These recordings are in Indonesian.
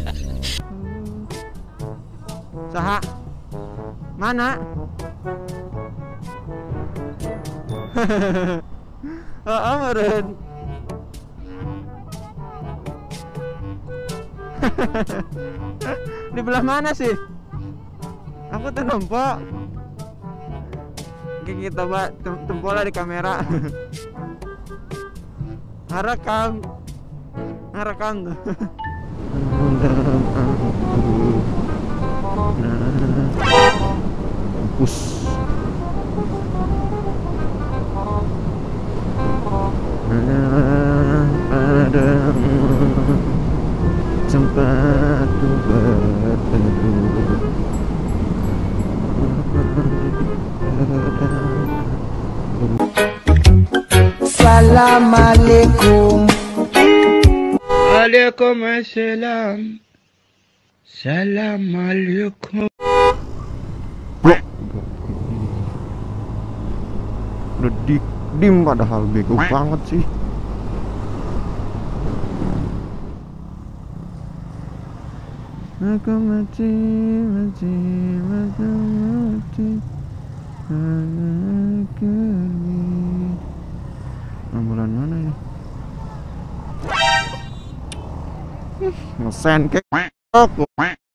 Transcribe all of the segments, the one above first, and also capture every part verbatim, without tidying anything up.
Saha? Mana? Oh, meren. Di belah mana sih? Aku tuh nampak. Oke, kita coba tem tempola di kamera. Harakam, harakam tuh. Mampus. Ada tempat berteduh. Assalamualaikum. Waalaikumsalam. Assalamualaikum. Udah dim padahal bego banget sih. Aku mati, mati, mati, mati. Aku ini. Ambulan mana ini? Ngesen kek. Aku.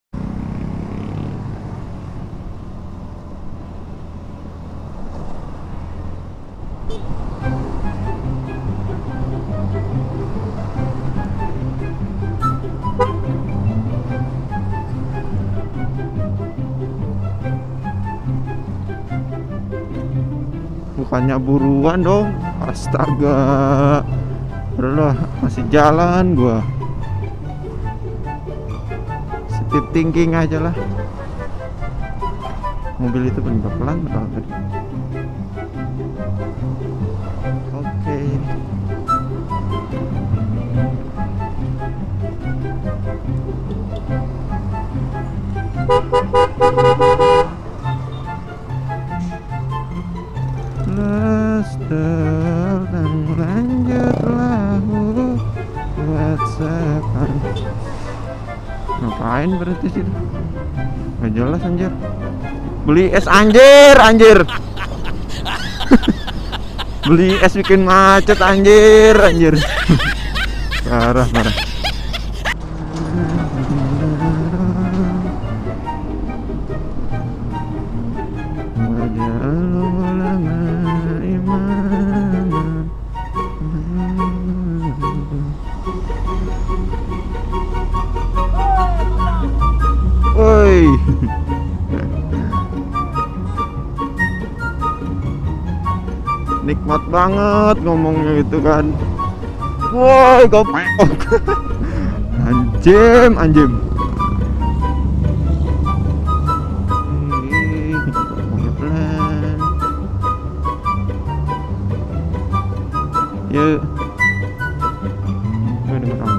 Bukannya buruan dong, astaga. Udah masih jalan gua. Speed thinking aja lah. Mobil itu bener pelan atau tadi? Oke. Lester dan lanjutlah buat sepan. Ngapain berarti sih? Gak jelas anjir. Beli es anjir, anjir. Beli es bikin macet anjir, anjir. Parah, parah. Woi. Nikmat banget ngomongnya gitu kan. Woi, goblok. Anjim, anjim. Pelan. Yuk. Ini orang.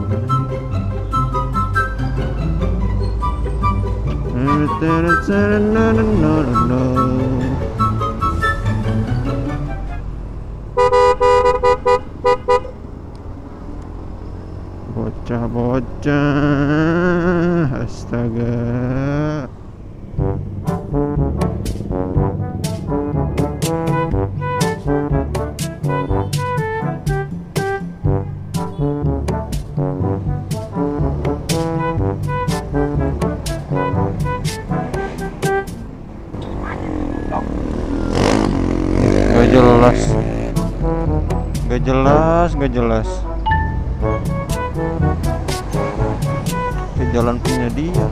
Bocah-bocah, astaga. Gak jelas, gak jelas, gak jelas. Ke jalan punya dia.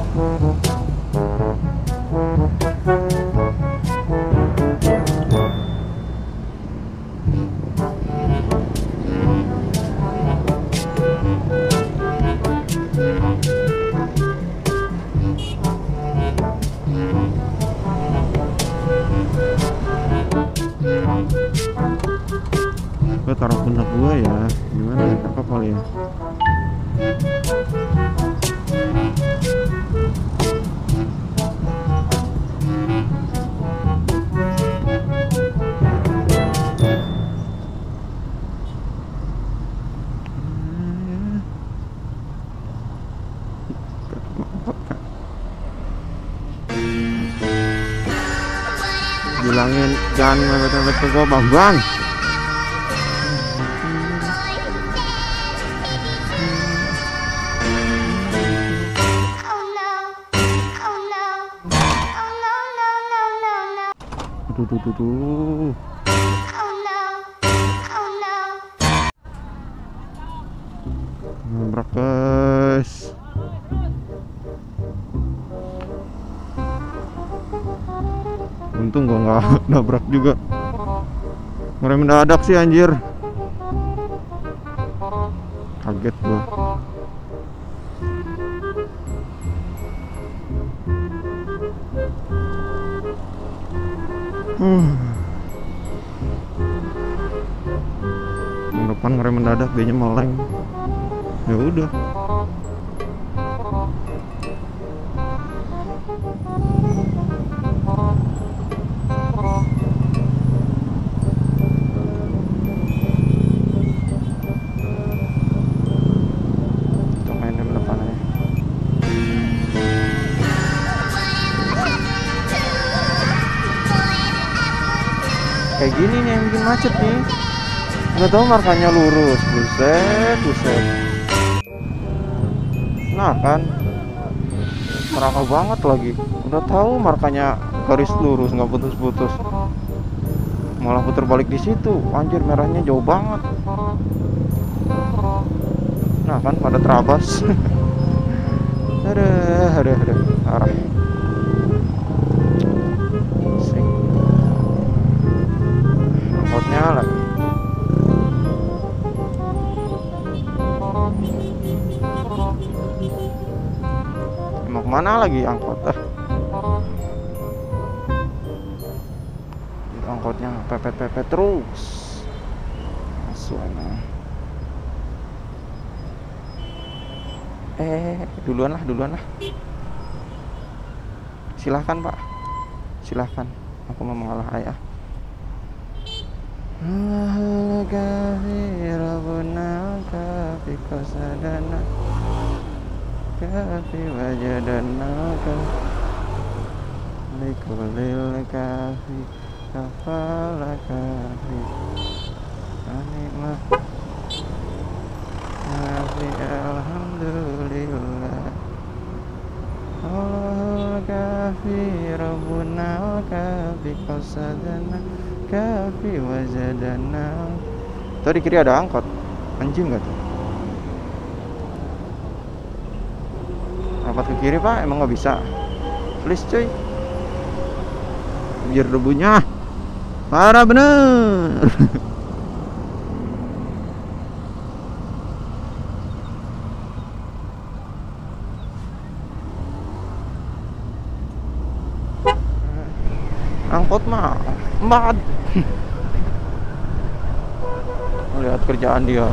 Gue taruh pundak gue ya, gimana ya, apa kali ya. bilangin jangan mepet-mepet ke gua bang bang. Tuh tuh tuh tuh. Nabrak guys. Untung gua nggak nabrak juga. Ngerem mendadak sih anjir. Kaget gua. Hmm. Yang depan ngerem mendadak, dianya meleng. Ya udah. Kita main yang depan aja. Kayak gini nih yang bikin macet nih. Nggak tahu markanya lurus, buset, buset. Nah kan, merangkak banget lagi. Udah tahu markanya garis lurus, nggak putus-putus, malah putar balik di situ. Anjir, merahnya jauh banget. Nah kan, pada terabas. Aduh, aduh, aduh, arah. Angkotnya lagi. Mau kemana lagi angkot? Ah, angkotnya pepet-pepet terus. Suara. Eh, duluan lah, duluan lah. Silahkan Pak, silahkan. Aku mau mengalah ayah. Kafi wajadanaka likulil kafi kafala kafi anikmah kafi alhamdulillah Allahul kafi rabbuna kafi qasadana kafi wajadana. Tuh di kiri ada angkot. Anjing gak tuh? Rapat ke kiri Pak, emang nggak bisa? Please cuy, biar debunya parah bener. Angkot mah empat. Lihat kerjaan dia.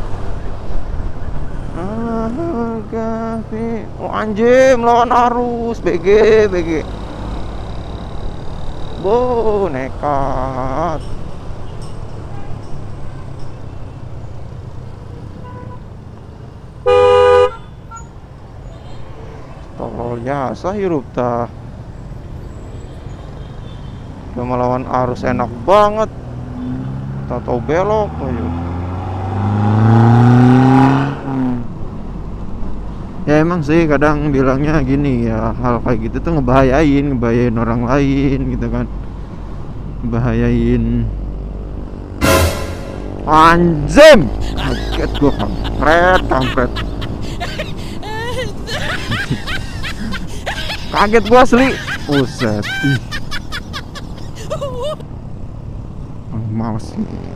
Kafi, oh anjing melawan arus, B G, B G. Bo, nekat. Tolol jasa hirup tah. Udah melawan arus enak banget. Tahu belok ayo. Ya emang sih kadang bilangnya gini ya, hal kayak gitu tuh ngebahayain, ngebahayain orang lain gitu kan. Ngebahayain. Anjing, kaget gua, kampret, kampret. Kaget gua asli. Buset. Ih. Oh, males gitu.